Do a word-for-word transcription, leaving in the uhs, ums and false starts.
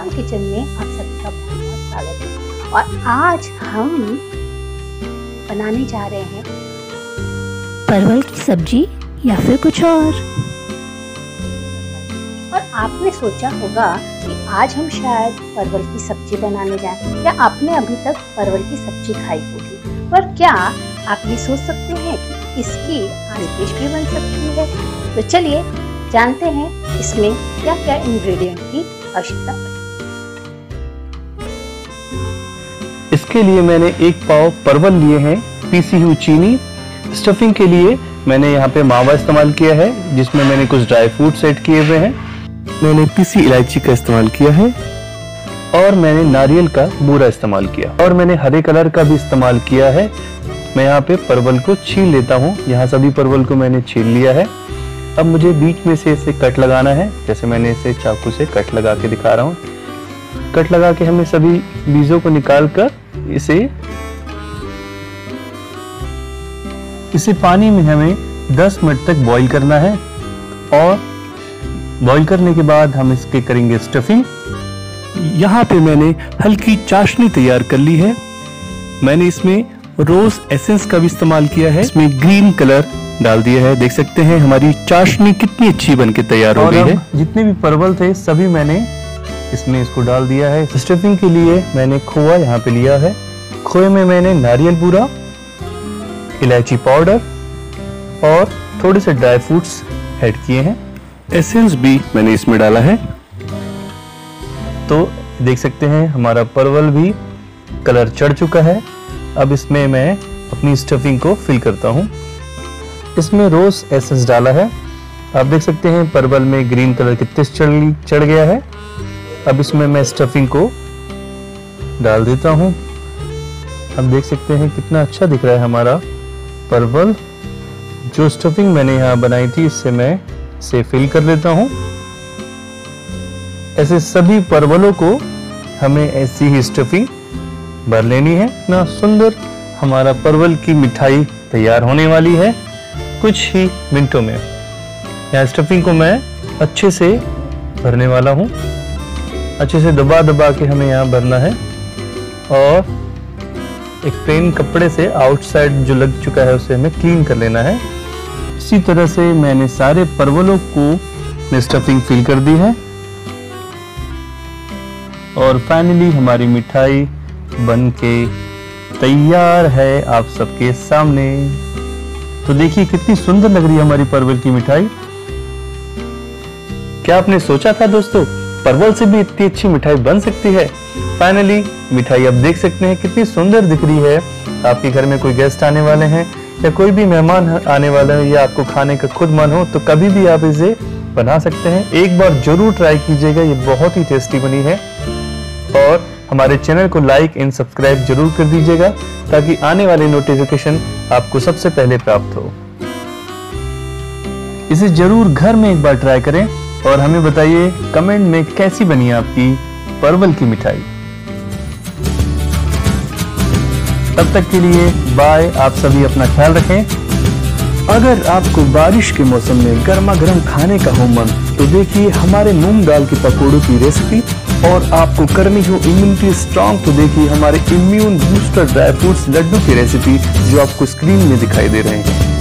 Ram kitchen में आप सबका बहुत बहुत स्वागत है। और आज हम बनाने जा रहे हैं परवल की सब्जी या फिर कुछ और। और आपने सोचा होगा कि आज हम शायद परवल की सब्जी बनाने जाएं, या आपने अभी तक परवल की सब्जी खाई होगी, पर क्या आप ये सोच सकते हैं कि इसकी आज डिश भी बन सकती है? तो चलिए जानते हैं इसमें क्या क्या इंग्रेडिएंट की आवश्यकता पड़ेगी। इसके लिए मैंने एक पाव परवल लिए हैं, पीसी हुई चीनी। स्टफिंग के लिए मैंने यहाँ पे मावा इस्तेमाल किया है, जिसमें मैंने कुछ ड्राई फ्रूट्स ऐड किए हुए हैं। मैंने पीसी इलायची का इस्तेमाल किया है और मैंने नारियल का बूरा इस्तेमाल किया, और मैंने हरे कलर का भी इस्तेमाल किया है। मैं यहाँ पे परवल को छील लेता हूँ। यहाँ सभी परवल को मैंने छील लिया है। अब मुझे बीच में से इसे कट लगाना है, जैसे मैंने इसे चाकू से कट लगा के दिखा रहा हूँ। कट लगा के हमें सभी बीजों को निकाल कर इसे इसे पानी में हमें दस मिनट तक बॉईल करना है, और बॉईल करने के बाद हम इसके करेंगे स्टफिंग। यहाँ पे मैंने हल्की चाशनी तैयार कर ली है। मैंने इसमें रोज एसेंस का भी इस्तेमाल किया है, इसमें ग्रीन कलर डाल दिया है। देख सकते हैं हमारी चाशनी कितनी अच्छी बनके तैयार हो गई है। जितने भी परवल थे सभी मैंने इसमें इसको डाल दिया है। स्टफिंग के लिए मैंने खोआ यहाँ पे लिया है। खोए में मैंने नारियल बूरा, इलायची पाउडर और थोड़े से ड्राई फ्रूट्स ऐड किए हैं। एसेंस भी मैंने इसमें डाला है। तो देख सकते हैं हमारा परवल भी कलर चढ़ चुका है। अब इसमें मैं अपनी स्टफिंग को फिल करता हूँ। इसमें रोज एसेंस डाला है। आप देख सकते हैं परवल में ग्रीन कलर कितने चढ़ चढ़ गया है। अब इसमें मैं स्टफिंग को डाल देता हूँ। हम देख सकते हैं कितना अच्छा दिख रहा है हमारा परवल। जो स्टफिंग मैंने यहाँ बनाई थी इससे मैं इसे फिल कर लेता हूँ। ऐसे सभी परवलों को हमें ऐसी ही स्टफिंग भर लेनी है। इतना सुंदर हमारा परवल की मिठाई तैयार होने वाली है कुछ ही मिनटों में। यहाँ स्टफिंग को मैं अच्छे से भरने वाला हूँ। अच्छे से दबा दबा के हमें यहाँ भरना है, और एक प्लेन कपड़े से आउटसाइड जो लग चुका है उसे हमें क्लीन कर लेना है। इसी तरह से मैंने सारे परवलों को स्टफिंग फिल कर दी है, और फाइनली हमारी मिठाई बनके तैयार है आप सबके सामने। तो देखिए कितनी सुंदर लग रही है हमारी परवल की मिठाई। क्या आपने सोचा था दोस्तों परवल से भी इतनी अच्छी मिठाई बन सकती है? फाइनली मिठाई आप देख सकते हैं कितनी सुंदर दिख रही है। आपके घर में कोई गेस्ट आने वाले हैं या कोई भी मेहमान आने वाले हैं, या आपको खाने का खुद मन हो, तो कभी भी आप इसे बना सकते हैं। एक बार जरूर ट्राई कीजिएगा, ये बहुत ही टेस्टी बनी है। और हमारे चैनल को लाइक एंड सब्सक्राइब जरूर कर दीजिएगा, ताकि आने वाले नोटिफिकेशन आपको सबसे पहले प्राप्त हो। इसे जरूर घर में एक बार ट्राई करें, और हमें बताइए कमेंट में कैसी बनी आपकी परवल की मिठाई। तब तक के लिए बाय। आप सभी अपना ख्याल रखें। अगर आपको बारिश के मौसम में गर्मा गर्म खाने का हो मन, तो देखिए हमारे मूंग दाल के पकौड़ों की रेसिपी। और आपको करनी हो इम्यूनिटी स्ट्रांग, तो देखिए हमारे immune booster dry fruits laddoo की रेसिपी, जो आपको स्क्रीन में दिखाई दे रहे हैं।